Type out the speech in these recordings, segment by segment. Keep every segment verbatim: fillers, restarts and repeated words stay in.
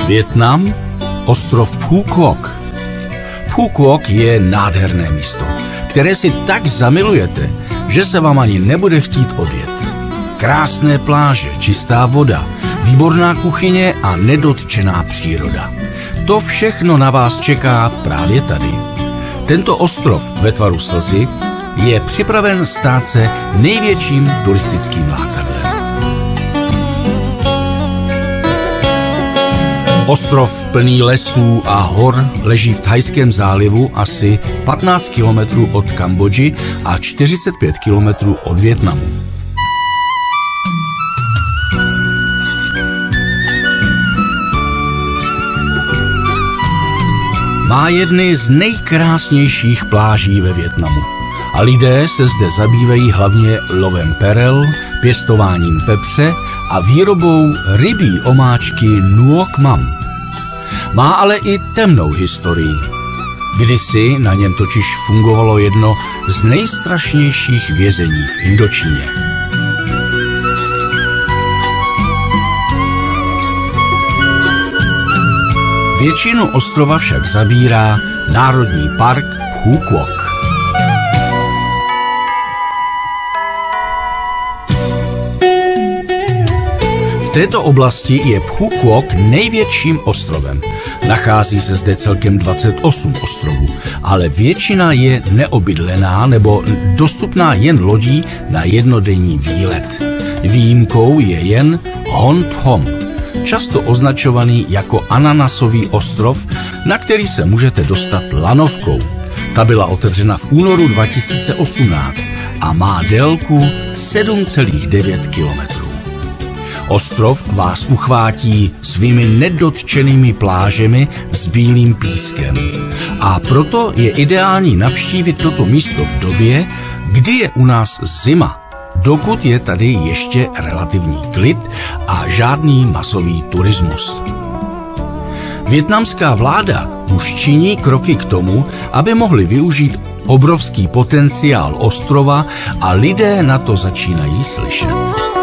Vietnam, ostrov Phu Quoc. Phu Quoc je nádherné místo, které si tak zamilujete, že se vám ani nebude chtít odjet. Krásné pláže, čistá voda, výborná kuchyně a nedotčená příroda. To všechno na vás čeká právě tady. Tento ostrov ve tvaru slzy je připraven stát se největším turistickým lákadlem. Ostrov plný lesů a hor leží v Thajském zálivu asi patnáct kilometrů od Kambodži a čtyřicet pět kilometrů od Vietnamu. Má jedny z nejkrásnějších pláží ve Vietnamu a lidé se zde zabývají hlavně lovem perel, pěstováním pepře a výrobou rybí omáčky Nuoc Mam. Má ale i temnou historii. Kdysi na něm totiž fungovalo jedno z nejstrašnějších vězení v Indočíně. Většinu ostrova však zabírá Národní park Phu Quoc. V této oblasti je Phu Quoc největším ostrovem. Nachází se zde celkem dvacet osm ostrovů, ale většina je neobydlená nebo dostupná jen lodí na jednodenní výlet. Výjimkou je jen Hon Thom, často označovaný jako ananasový ostrov, na který se můžete dostat lanovkou. Ta byla otevřena v únoru dva tisíce osmnáct a má délku sedm celá devět kilometrů. Ostrov vás uchvátí svými nedotčenými plážemi s bílým pískem. A proto je ideální navštívit toto místo v době, kdy je u nás zima, dokud je tady ještě relativní klid a žádný masový turismus. Vietnamská vláda už činí kroky k tomu, aby mohli využít obrovský potenciál ostrova a lidé na to začínají slyšet.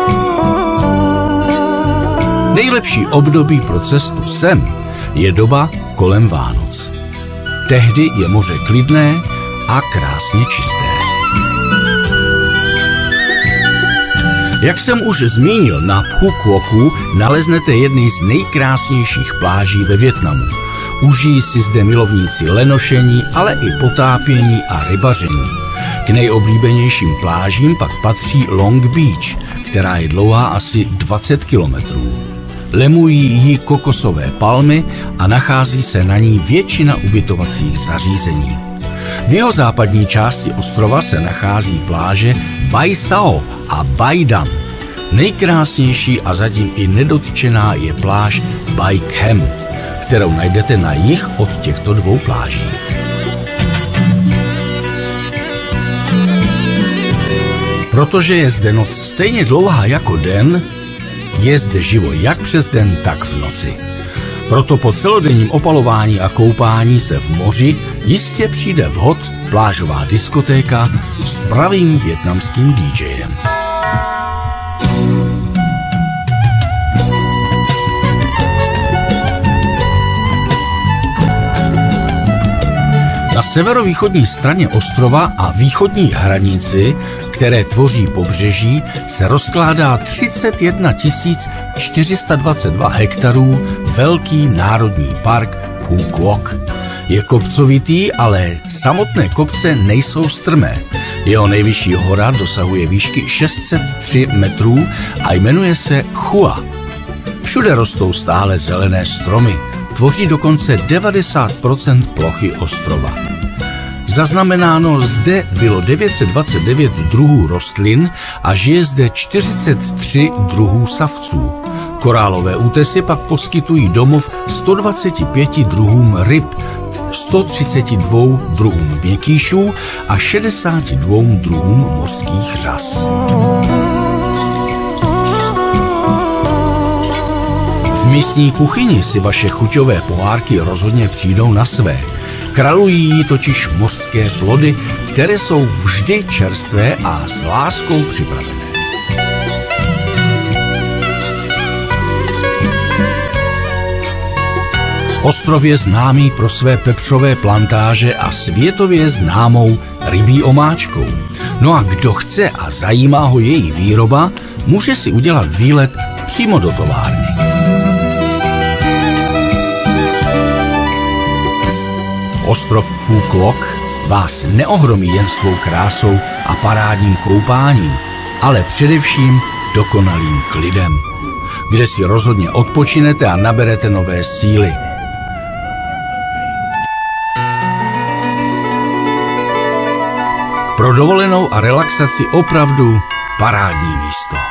Nejlepší období pro cestu sem je doba kolem Vánoc. Tehdy je moře klidné a krásně čisté. Jak jsem už zmínil, na Phu Quocu naleznete jedny z nejkrásnějších pláží ve Vietnamu. Užijí si zde milovníci lenošení, ale i potápění a rybaření. K nejoblíbenějším plážím pak patří Long Beach, která je dlouhá asi dvacet kilometrů. Lemují ji kokosové palmy a nachází se na ní většina ubytovacích zařízení. V jeho západní části ostrova se nachází pláže Bai Sao a Bai Dam. Nejkrásnější a zatím i nedotčená je pláž Bai Chem, kterou najdete na jih od těchto dvou pláží. Protože je zde noc stejně dlouhá jako den, je zde živo jak přes den, tak v noci. Proto po celodenním opalování a koupání se v moři jistě přijde vhod plážová diskotéka s pravým vietnamským DJem. Na severovýchodní straně ostrova a východní hranici, které tvoří pobřeží, se rozkládá třicet jedna tisíc čtyři sta dvacet dva hektarů velký národní park Phu Quoc. Je kopcovitý, ale samotné kopce nejsou strmé. Jeho nejvyšší hora dosahuje výšky šest set tři metrů a jmenuje se Chua. Všude rostou stále zelené stromy. Tvoří dokonce devadesát procent plochy ostrova. Zaznamenáno zde bylo devět set dvacet devět druhů rostlin a žije zde čtyřicet tři druhů savců. Korálové útesy pak poskytují domov sto dvaceti pěti druhům ryb, sto třiceti dvěma druhům měkkýšů a šedesáti dvěma druhům mořských řas. V místní kuchyni si vaše chuťové pohárky rozhodně přijdou na své. Kralují jí totiž mořské plody, které jsou vždy čerstvé a s láskou připravené. Ostrov je známý pro své pepřové plantáže a světově známou rybí omáčkou. No a kdo chce a zajímá ho její výroba, může si udělat výlet přímo do továrny. Ostrov Phu Quoc vás neohromí jen svou krásou a parádním koupáním, ale především dokonalým klidem, kde si rozhodně odpočinete a naberete nové síly. Pro dovolenou a relaxaci opravdu parádní místo.